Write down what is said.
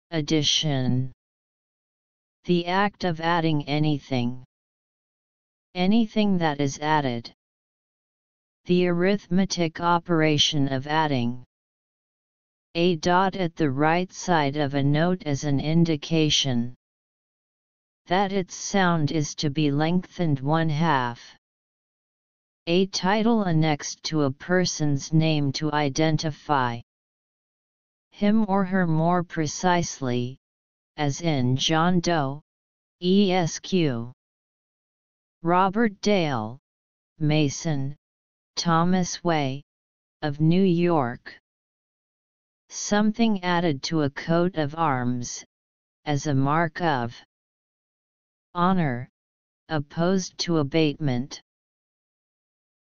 Addition. The act of adding anything. Anything that is added. The arithmetic operation of adding. A dot at the right side of a note as an indication that its sound is to be lengthened 1/2. A title annexed to a person's name to identify him or her more precisely, as in John Doe, Esq. Robert Dale, Mason, Thomas Way, of New York. Something added to a coat of arms, as a mark of honor, opposed to abatement.